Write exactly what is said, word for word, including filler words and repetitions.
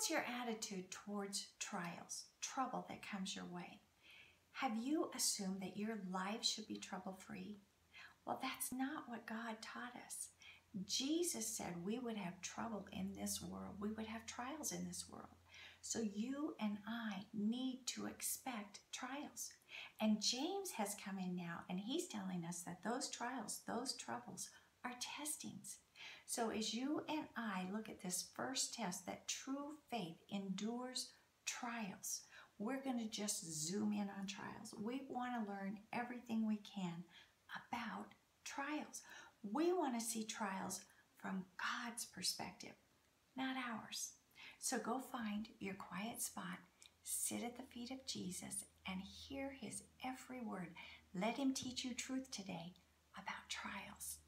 what's your attitude towards trials, trouble that comes your way? Have you assumed that your life should be trouble-free? Well, that's not what God taught us. Jesus said we would have trouble in this world. We would have trials in this world. So you and I need to expect trials. And James has come in now, and he's telling us that those trials, those troubles, are testings. So as you and I look at this first test, that true faith endures trials, we're going to just zoom in on trials. We want to learn everything we can about trials. We want to see trials from God's perspective, not ours. So go find your quiet spot, sit at the feet of Jesus, and hear his every word. Let him teach you truth today about trials.